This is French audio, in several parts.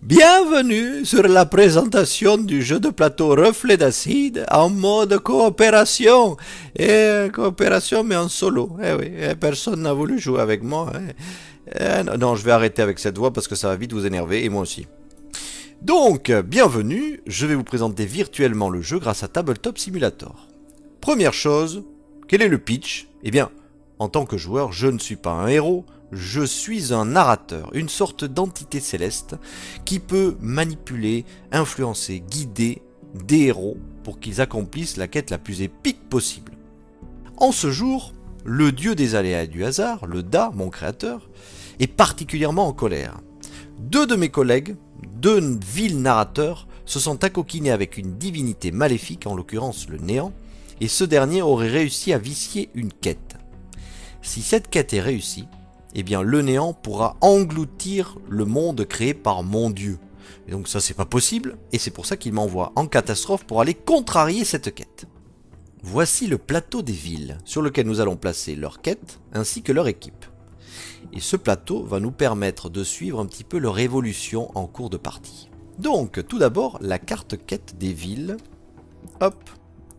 Bienvenue sur la présentation du jeu de plateau Reflet d'acide en mode coopération. Coopération mais en solo. Eh oui, personne n'a voulu jouer avec moi. Non, je vais arrêter avec cette voix parce que ça va vite vous énerver et moi aussi. Donc, bienvenue, je vais vous présenter virtuellement le jeu grâce à Tabletop Simulator. Première chose, quel est le pitch? Eh bien, en tant que joueur, je ne suis pas un héros, je suis un narrateur, une sorte d'entité céleste qui peut manipuler, influencer, guider des héros pour qu'ils accomplissent la quête la plus épique possible. En ce jour, le dieu des aléas et du hasard, le Da, mon créateur, est particulièrement en colère. Deux de mes collègues, deux vils narrateurs, se sont accoquinés avec une divinité maléfique, en l'occurrence le néant, et ce dernier aurait réussi à vicier une quête. Si cette quête est réussie, eh bien le néant pourra engloutir le monde créé par mon dieu. Et donc ça c'est pas possible, et c'est pour ça qu'il m'envoie en catastrophe pour aller contrarier cette quête. Voici le plateau des villes, sur lequel nous allons placer leur quête, ainsi que leur équipe. Et ce plateau va nous permettre de suivre un petit peu leur évolution en cours de partie. Donc tout d'abord, la carte quête des villes. Hop.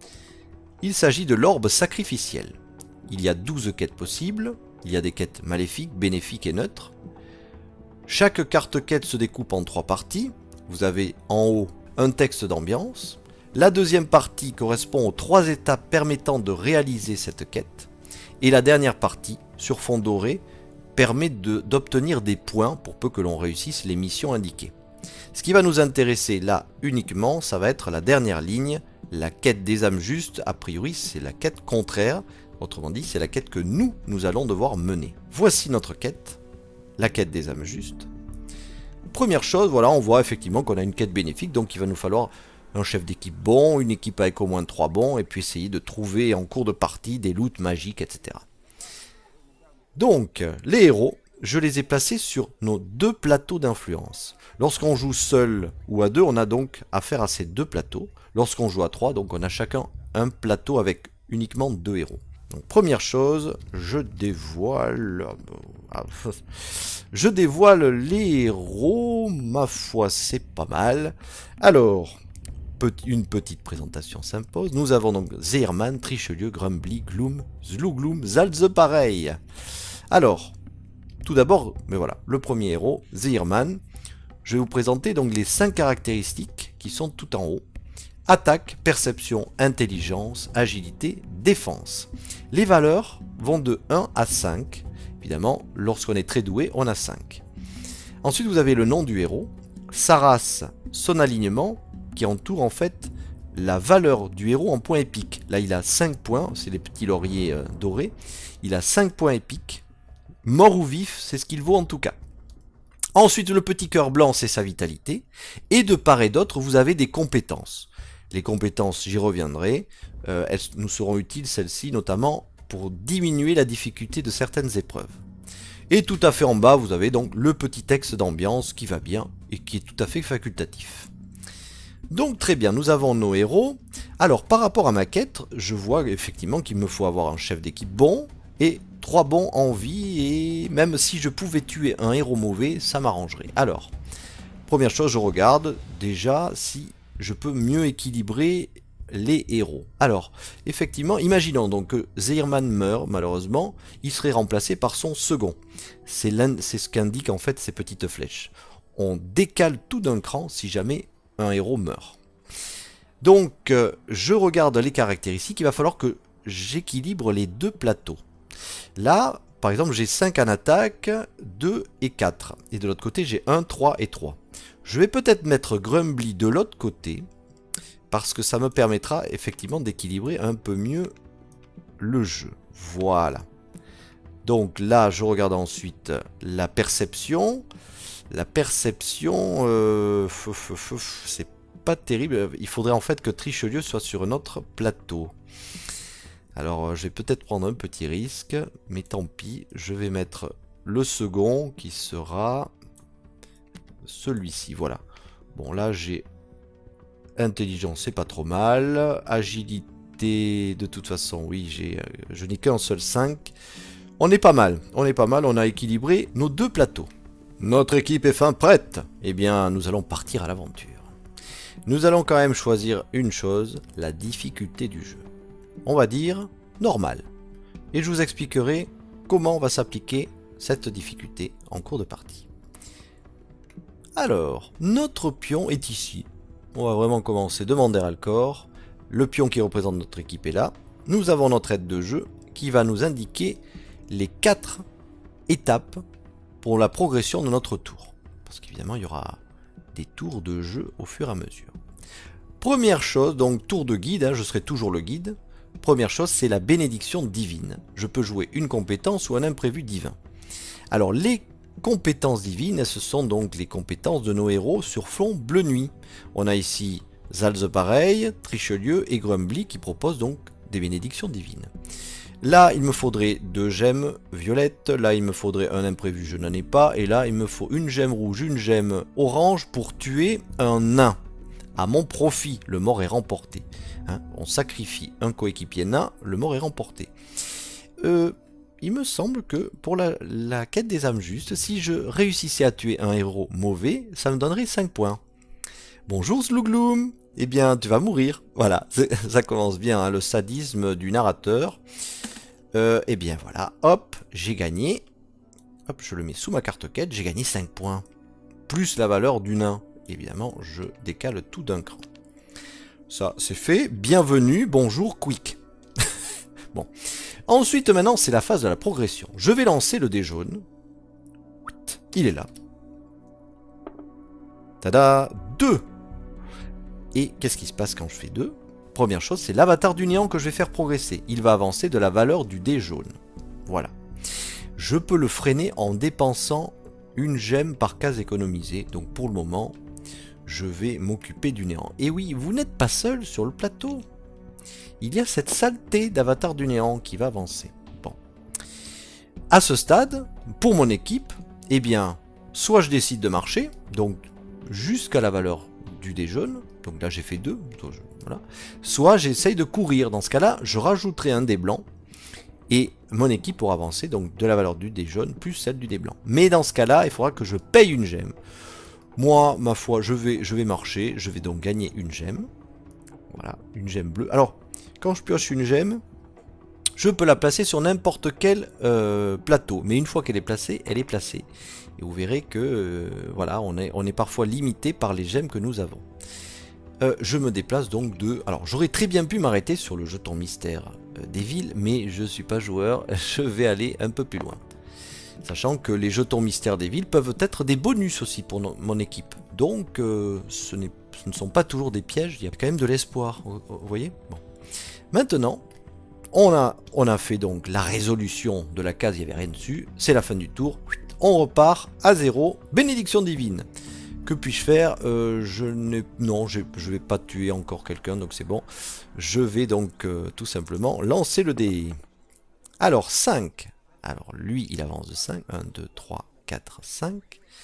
Il s'agit de l'orbe sacrificiel. Il y a 12 quêtes possibles. Il y a des quêtes maléfiques, bénéfiques et neutres. Chaque carte quête se découpe en 3 parties. Vous avez en haut un texte d'ambiance. La deuxième partie correspond aux 3 étapes permettant de réaliser cette quête. Et la dernière partie, sur fond doré, permet d'obtenir des points pour peu que l'on réussisse les missions indiquées. Ce qui va nous intéresser là uniquement, ça va être la dernière ligne, la quête des âmes justes. A priori, c'est la quête contraire. Autrement dit, c'est la quête que nous allons devoir mener. Voici notre quête, la quête des âmes justes. Première chose, voilà, on voit effectivement qu'on a une quête bénéfique, donc il va nous falloir un chef d'équipe bon, une équipe avec au moins 3 bons, et puis essayer de trouver en cours de partie des loots magiques, etc. Donc, les héros, je les ai placés sur nos 2 plateaux d'influence. Lorsqu'on joue seul ou à 2, on a donc affaire à ces 2 plateaux. Lorsqu'on joue à 3, donc on a chacun un plateau avec uniquement 2 héros. Donc première chose, je dévoile les héros, ma foi c'est pas mal. Alors, une petite présentation s'impose. Nous avons donc Zeirman, Trichelieu, Grumbly, Gloom, Zlugloom, Zalzepareil. Alors, tout d'abord, mais voilà, le premier héros, Zeirman. Je vais vous présenter donc les 5 caractéristiques qui sont tout en haut. Attaque, perception, intelligence, agilité, défense. Les valeurs vont de 1 à 5. Évidemment, lorsqu'on est très doué, on a 5. Ensuite, vous avez le nom du héros, sa race, son alignement, qui entoure en fait la valeur du héros en points épiques. Là, il a 5 points, c'est les petits lauriers dorés. Il a 5 points épiques. Mort ou vif, c'est ce qu'il vaut en tout cas. Ensuite, le petit cœur blanc, c'est sa vitalité. Et de part et d'autre, vous avez des compétences. Les compétences, j'y reviendrai, elles nous seront utiles, celles-ci, notamment pour diminuer la difficulté de certaines épreuves. Et tout à fait en bas, vous avez donc le petit texte d'ambiance qui va bien et qui est tout à fait facultatif. Donc très bien, nous avons nos héros. Alors par rapport à ma quête, je vois effectivement qu'il me faut avoir un chef d'équipe bon et 3 bons en vie, et même si je pouvais tuer un héros mauvais, ça m'arrangerait. Alors, première chose, je regarde déjà si je peux mieux équilibrer les héros. Alors, effectivement, imaginons donc que Zeirman meurt, malheureusement, il serait remplacé par son second. C'est ce qu'indiquent en fait ces petites flèches. On décale tout d'un cran si jamais un héros meurt. Donc, je regarde les caractéristiques, il va falloir que j'équilibre les 2 plateaux. Là, par exemple, j'ai 5 en attaque, 2 et 4. Et de l'autre côté, j'ai 1, 3 et 3. Je vais peut-être mettre Grumbly de l'autre côté, parce que ça me permettra effectivement d'équilibrer un peu mieux le jeu. Voilà. Donc là, je regarde ensuite la perception. La perception, c'est pas terrible. Il faudrait en fait que Trichelieu soit sur un autre plateau. Alors, je vais peut-être prendre un petit risque, mais tant pis. Je vais mettre le second qui sera celui-ci, voilà. Bon, là, j'ai intelligence, c'est pas trop mal. Agilité, de toute façon, oui, je n'ai qu'un seul 5. On est pas mal, on a équilibré nos 2 plateaux. Notre équipe est fin prête. Eh bien, nous allons partir à l'aventure. Nous allons quand même choisir une chose, la difficulté du jeu. On va dire normal. Et je vous expliquerai comment va s'appliquer cette difficulté en cours de partie. Alors, notre pion est ici. On va vraiment commencer demander à le corps. Le pion qui représente notre équipe est là. Nous avons notre aide de jeu qui va nous indiquer les 4 étapes pour la progression de notre tour. Parce qu'évidemment, il y aura des tours de jeu au fur et à mesure. Première chose, donc tour de guide, hein, je serai toujours le guide. Première chose, c'est la bénédiction divine. Je peux jouer une compétence ou un imprévu divin. Alors, les compétences divines, ce sont donc les compétences de nos héros sur fond bleu nuit. On a ici Zalzepareil, Trichelieu et Grumbly qui proposent donc des bénédictions divines. Là, il me faudrait 2 gemmes violettes, là il me faudrait un imprévu, je n'en ai pas, et là il me faut une gemme rouge, une gemme orange pour tuer un nain. À mon profit, le mort est remporté. Hein, on sacrifie un coéquipier nain, le mort est remporté. Il me semble que pour la quête des âmes justes, si je réussissais à tuer un héros mauvais, ça me donnerait 5 points. Bonjour Zlougloum, eh bien tu vas mourir. Voilà, ça commence bien, hein, le sadisme du narrateur. Eh bien voilà, hop, j'ai gagné. Hop, je le mets sous ma carte quête, j'ai gagné 5 points. Plus la valeur du nain. Évidemment, je décale tout d'un cran. Ça, c'est fait. Bienvenue, bonjour, quick. Bon. Ensuite, maintenant, c'est la phase de la progression. Je vais lancer le dé jaune. Il est là. Tada, 2. Et qu'est-ce qui se passe quand je fais 2? Première chose, c'est l'avatar du néant que je vais faire progresser. Il va avancer de la valeur du dé jaune. Voilà. Je peux le freiner en dépensant une gemme par case économisée. Donc pour le moment, je vais m'occuper du néant. Et oui, vous n'êtes pas seul sur le plateau. Il y a cette saleté d'avatar du néant qui va avancer. Bon. À ce stade, pour mon équipe, eh bien, soit je décide de marcher, donc jusqu'à la valeur du dé jaune. Donc là, j'ai fait 2. Voilà. Soit j'essaye de courir. Dans ce cas-là, je rajouterai un dé blanc. Et mon équipe pourra avancer donc de la valeur du dé jaune plus celle du dé blanc. Mais dans ce cas-là, il faudra que je paye une gemme. Moi, ma foi, je vais marcher. Je vais donc gagner une gemme. Voilà, une gemme bleue. Alors, quand je pioche une gemme, je peux la placer sur n'importe quel plateau. Mais une fois qu'elle est placée, elle est placée. Et vous verrez que voilà, on est parfois limité par les gemmes que nous avons. Je me déplace donc de... Alors, j'aurais très bien pu m'arrêter sur le jeton mystère des villes, mais je ne suis pas joueur, je vais aller un peu plus loin. Sachant que les jetons mystères des villes peuvent être des bonus aussi pour mon équipe. Donc, ce ne sont pas toujours des pièges, il y a quand même de l'espoir, vous voyez. Bon. Maintenant, on a fait donc la résolution de la case, il n'y avait rien dessus, c'est la fin du tour, on repart à 0, bénédiction divine. Que puis-je faire? Non, je ne vais pas tuer encore quelqu'un, donc c'est bon. Je vais donc tout simplement lancer le dé. Alors, 5. Alors, lui, il avance de 5. 1, 2, 3, 4, 5.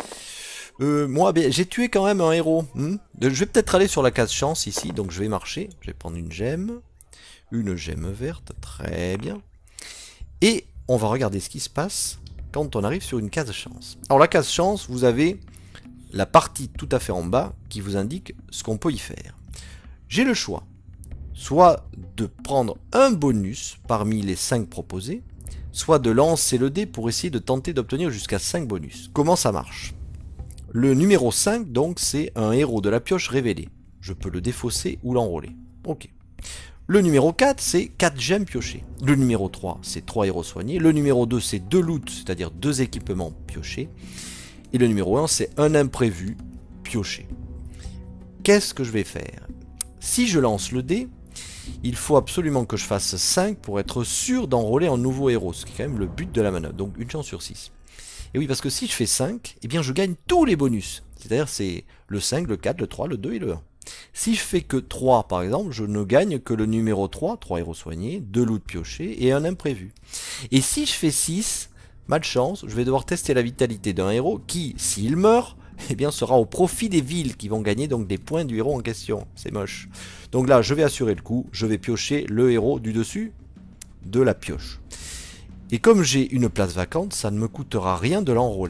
Moi, j'ai tué quand même un héros. Je vais peut-être aller sur la case chance ici, donc je vais marcher. Je vais prendre une gemme. Une gemme verte, très bien. Et on va regarder ce qui se passe quand on arrive sur une case chance. Alors, la case chance, vous avez la partie tout à fait en bas qui vous indique ce qu'on peut y faire. J'ai le choix, soit de prendre un bonus parmi les 5 proposés, soit de lancer le dé pour essayer de tenter d'obtenir jusqu'à 5 bonus. Comment ça marche? Le numéro 5, donc, c'est un héros de la pioche révélé. Je peux le défausser ou l'enrôler. Ok. Le numéro 4, c'est 4 gemmes piochées. Le numéro 3, c'est 3 héros soignés. Le numéro 2, c'est 2 loots, c'est-à-dire 2 équipements piochés. Et le numéro 1, c'est un imprévu pioché. Qu'est-ce que je vais faire? Si je lance le dé, il faut absolument que je fasse 5 pour être sûr d'enrôler un nouveau héros, ce qui est quand même le but de la manœuvre, donc une chance sur 6. Et oui, parce que si je fais 5, eh bien je gagne tous les bonus. C'est-à-dire c'est le 5, le 4, le 3, le 2 et le 1. Si je fais que 3 par exemple, je ne gagne que le numéro 3, 3 héros soignés, 2 loots piochés et un imprévu. Et si je fais 6, malchance, je vais devoir tester la vitalité d'un héros qui, s'il meurt, eh bien sera au profit des villes qui vont gagner donc des points du héros en question. C'est moche. Donc là, je vais assurer le coup, je vais piocher le héros du dessus de la pioche. Et comme j'ai une place vacante, ça ne me coûtera rien de l'enrôler.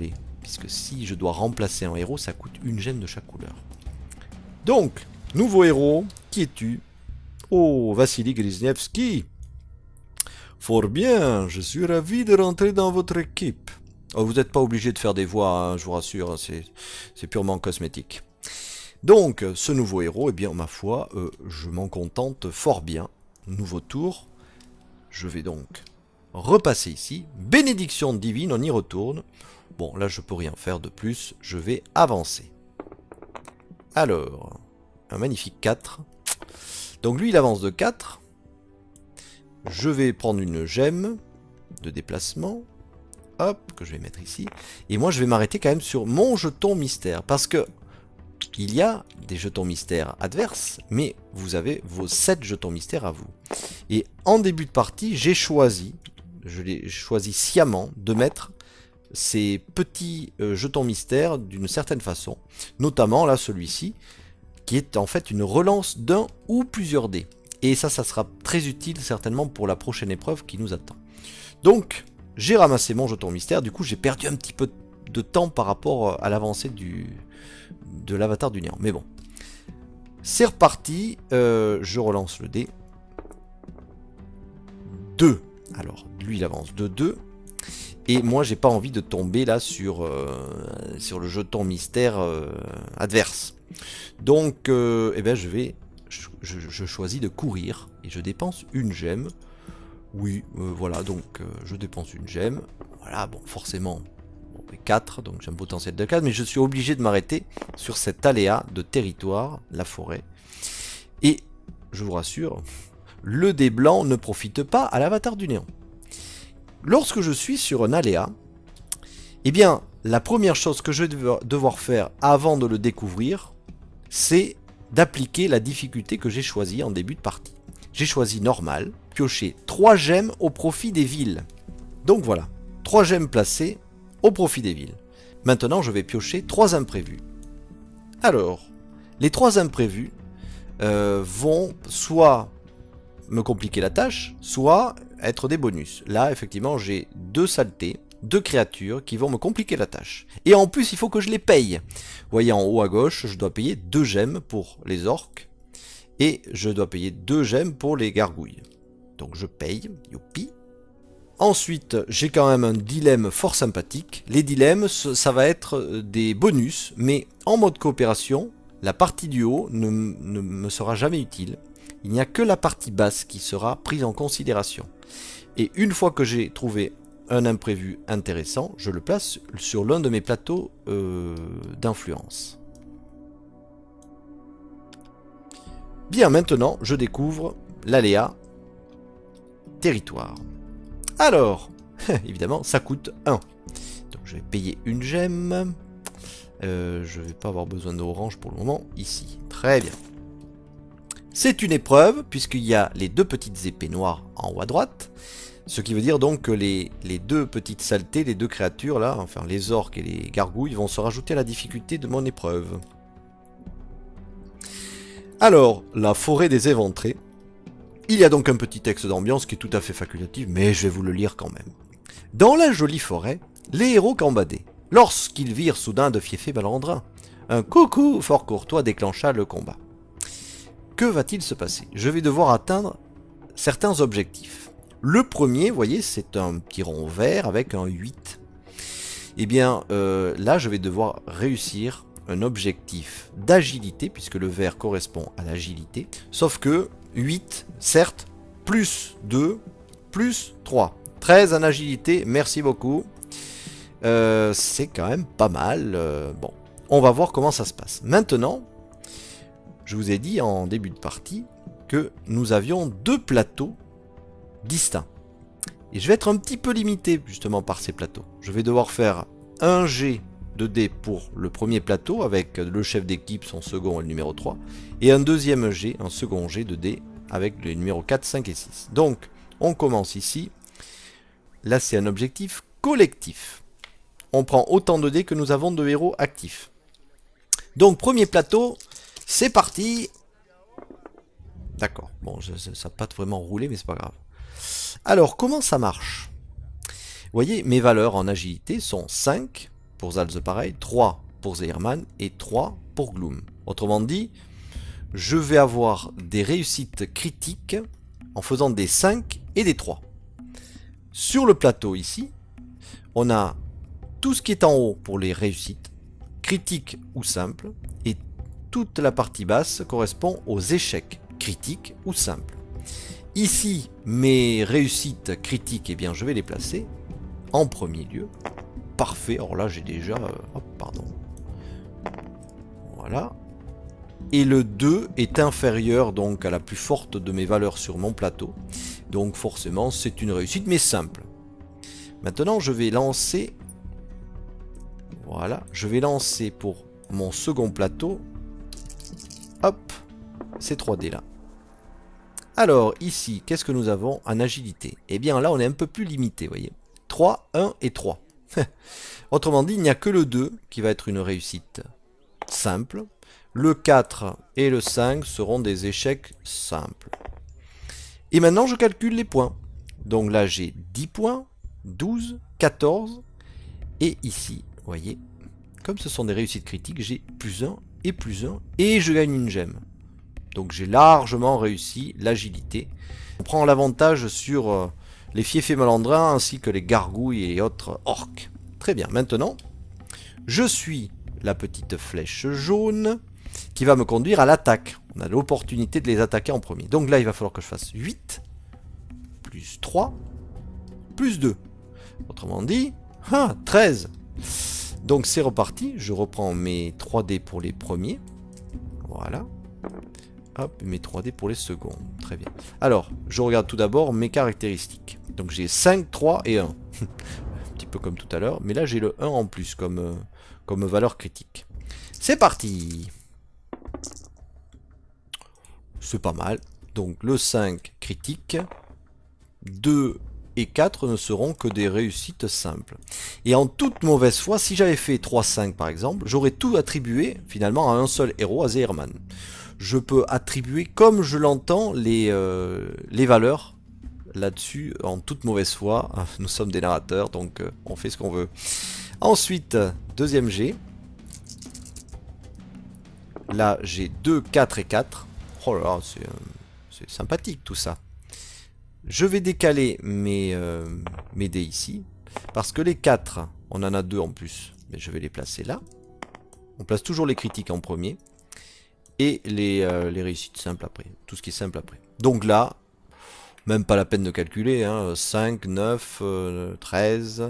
puisque si je dois remplacer un héros, ça coûte une gemme de chaque couleur. Donc, nouveau héros, qui es-tu? Oh, Vassili Grisnievski. Fort bien, je suis ravi de rentrer dans votre équipe. Oh, vous n'êtes pas obligé de faire des voix, hein, je vous rassure, hein, c'est purement cosmétique. Donc, ce nouveau héros, eh bien, ma foi, je m'en contente fort bien. Nouveau tour. Je vais donc repasser ici. Bénédiction divine, on y retourne. Bon, là, je peux rien faire de plus. Je vais avancer. Alors, un magnifique 4. Donc, lui, il avance de 4. Je vais prendre une gemme de déplacement. Hop, que je vais mettre ici. Et moi, je vais m'arrêter quand même sur mon jeton mystère. Parce que il y a des jetons mystères adverses, mais vous avez vos 7 jetons mystères à vous. Et en début de partie, j'ai choisi, je l'ai choisi sciemment, de mettre ces petits jetons mystères d'une certaine façon. Notamment, là, celui-ci, qui est en fait une relance d'un ou plusieurs dés. Et ça sera très utile certainement pour la prochaine épreuve qui nous attend. Donc, j'ai ramassé mon jeton mystère, du coup j'ai perdu un petit peu de temps par rapport à l'avancée de l'avatar du néant. Mais bon, c'est reparti, je relance le dé. 2. Alors, lui il avance de 2. Et moi j'ai pas envie de tomber là sur le jeton mystère adverse. Donc, eh ben, je choisis de courir et je dépense une gemme. Oui, voilà, donc je dépense une gemme. Voilà, bon, forcément, 4, donc j'ai un potentiel de 4, mais je suis obligé de m'arrêter sur cet aléa de territoire, la forêt. Et, je vous rassure, le dé blanc ne profite pas à l'avatar du néant. Lorsque je suis sur un aléa, eh bien, la première chose que je vais devoir faire avant de le découvrir, c'est d'appliquer la difficulté que j'ai choisie en début de partie. J'ai choisi normal, piocher 3 gemmes au profit des villes. Donc voilà, 3 gemmes placées au profit des villes. Maintenant, je vais piocher 3 imprévus. Alors, les 3 imprévus vont soit me compliquer la tâche, soit être des bonus. Là, effectivement, j'ai 2 saletés, 2 créatures qui vont me compliquer la tâche. Et en plus, il faut que je les paye. Vous voyez en haut à gauche, je dois payer 2 gemmes pour les orques. Et je dois payer 2 gemmes pour les gargouilles. Donc je paye, youpi. Ensuite, j'ai quand même un dilemme fort sympathique. Les dilemmes, ça va être des bonus, mais en mode coopération, la partie du haut ne me sera jamais utile. Il n'y a que la partie basse qui sera prise en considération. Et une fois que j'ai trouvé un imprévu intéressant, je le place sur l'un de mes plateaux d'influence. Bien, maintenant, je découvre l'aléa territoire. Alors, évidemment, ça coûte 1. Donc, je vais payer une gemme. Je vais pas avoir besoin d'orange pour le moment, ici. Très bien. C'est une épreuve, puisqu'il y a les 2 petites épées noires en haut à droite. Ce qui veut dire donc que les 2 petites saletés, les 2 créatures là, enfin les orques et les gargouilles, vont se rajouter à la difficulté de mon épreuve. Alors, la forêt des éventrés. Il y a donc un petit texte d'ambiance qui est tout à fait facultatif, mais je vais vous le lire quand même. Dans la jolie forêt, les héros cambadaient, lorsqu'ils virent soudain de fiefés balandrins. Un coucou fort courtois déclencha le combat. Que va-t-il se passer? Je vais devoir atteindre certains objectifs. Le premier, vous voyez, c'est un petit rond vert avec un 8. Eh bien, là, je vais devoir réussir un objectif d'agilité, puisque le vert correspond à l'agilité. Sauf que 8, certes, plus 2, plus 3. 13 en agilité, merci beaucoup. C'est quand même pas mal. Bon, on va voir comment ça se passe. Maintenant, je vous ai dit en début de partie que nous avions 2 plateaux distincts. Et je vais être un petit peu limité justement par ces plateaux. Je vais devoir faire un jet de dés pour le premier plateau avec le chef d'équipe, son second et le numéro 3. Et un deuxième jet, un second jet de dés avec les numéros 4, 5 et 6. Donc, on commence ici. Là, c'est un objectif collectif. On prend autant de dés que nous avons de héros actifs. Donc, premier plateau, c'est parti. D'accord, bon, ça n'a pas vraiment roulé, mais c'est pas grave. Alors, comment ça marche? Vous voyez, mes valeurs en agilité sont 5, pour Zalz pareil, 3 pour Zehirman et 3 pour Gloom. Autrement dit, je vais avoir des réussites critiques en faisant des 5 et des 3. Sur le plateau ici, on a tout ce qui est en haut pour les réussites, critiques ou simples, et toute la partie basse correspond aux échecs, critiques ou simples. Ici, mes réussites critiques, eh bien, je vais les placer en premier lieu. Parfait, alors là j'ai déjà... hop, pardon. Voilà. Et le 2 est inférieur donc à la plus forte de mes valeurs sur mon plateau. Donc forcément c'est une réussite mais simple. Maintenant je vais lancer... Voilà, je vais lancer pour mon second plateau. Hop, ces 3D là. Alors ici, qu'est-ce que nous avons en agilité? Eh bien là on est un peu plus limité, vous voyez. 3, 1 et 3. Autrement dit, il n'y a que le 2 qui va être une réussite simple. Le 4 et le 5 seront des échecs simples. Et maintenant, je calcule les points. Donc là, j'ai 10 points, 12, 14. Et ici, vous voyez, comme ce sont des réussites critiques, j'ai plus 1 et plus 1. Et je gagne une gemme. Donc j'ai largement réussi l'agilité. On prend l'avantage sur les fiefés malandrins ainsi que les gargouilles et autres orques. Très bien, maintenant, je suis la petite flèche jaune qui va me conduire à l'attaque. On a l'opportunité de les attaquer en premier. Donc là, il va falloir que je fasse 8, plus 3, plus 2. Autrement dit, 13. Donc c'est reparti. Je reprends mes 3D pour les premiers. Voilà. Hop, mes 3D pour les seconds. Très bien. Alors, je regarde tout d'abord mes caractéristiques. Donc j'ai 5, 3 et 1. Un petit peu comme tout à l'heure. Mais là, j'ai le 1 en plus comme valeur critique. C'est parti. C'est pas mal. Donc le 5 critique. 2 et 4 ne seront que des réussites simples. Et en toute mauvaise foi, si j'avais fait 3-5 par exemple, j'aurais tout attribué finalement à un seul héros, à Zehirman. Je peux attribuer comme je l'entends les valeurs là-dessus en toute mauvaise foi. Nous sommes des narrateurs, donc on fait ce qu'on veut. Ensuite, deuxième G. Là, j'ai 2, 4 et 4. Oh là là, c'est sympathique tout ça. Je vais décaler mes dés ici. Parce que les 4, on en a 2 en plus. Mais je vais les placer là. On place toujours les critiques en premier. Et les réussites simples après. Tout ce qui est simple après. Donc là, même pas la peine de calculer. Hein, 5, 9, 13...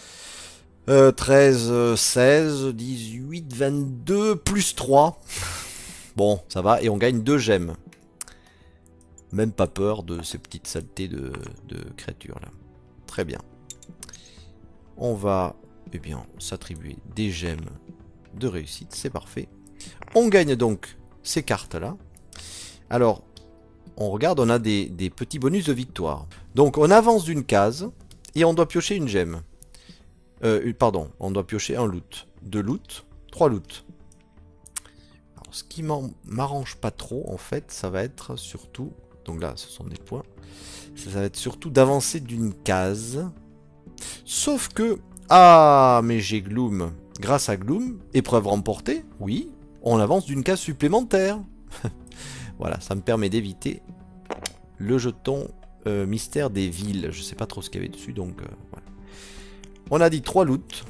13, 16, 18, 22, plus 3. Bon, ça va. Et on gagne 2 gemmes. Même pas peur de ces petites saletés de créatures là. Très bien. On va, eh bien, s'attribuer des gemmes de réussite. C'est parfait. On gagne donc ces cartes là. Alors, on regarde, on a des petits bonus de victoire. Donc, on avance d'une case et on doit piocher une gemme. Pardon, on doit piocher un loot. 2 loot, 3 loot. Alors, ce qui m'arrange pas trop, en fait, ça va être surtout... Donc là, ce sont des points. Ça va être surtout d'avancer d'une case. Sauf que... Ah, mais j'ai Gloom. Grâce à Gloom, épreuve remportée, oui, on avance d'une case supplémentaire. Voilà, ça me permet d'éviter le jeton mystère des villes. Je sais pas trop ce qu'il y avait dessus, donc voilà. On a dit 3 loots.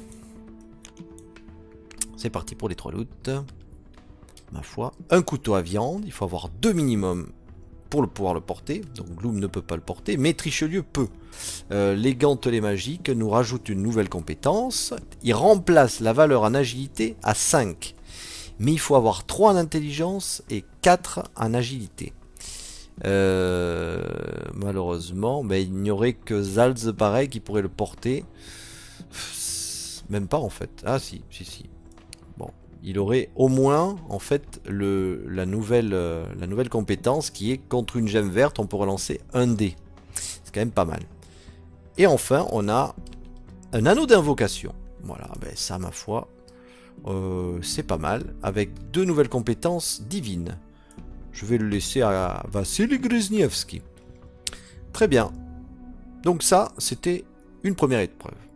C'est parti pour les 3 loots. Ma foi. Un couteau à viande. Il faut avoir 2 minimum pour pouvoir le porter. Donc Gloom ne peut pas le porter, mais Trichelieu peut. Les gantelets magiques nous rajoutent une nouvelle compétence. Il remplace la valeur en agilité à 5. Mais il faut avoir 3 en intelligence et 4 en agilité. Malheureusement, ben, il n'y aurait que Zalz pareil qui pourrait le porter. Même pas en fait. Ah si. Bon, il aurait au moins en fait la nouvelle compétence qui est contre une gemme verte, on peut relancer un dé. C'est quand même pas mal. Et enfin, on a un anneau d'invocation. Voilà, ben ça ma foi, c'est pas mal. Avec 2 nouvelles compétences divines. Je vais le laisser à Vassili Grzniewski. Très bien. Donc ça, c'était une première épreuve.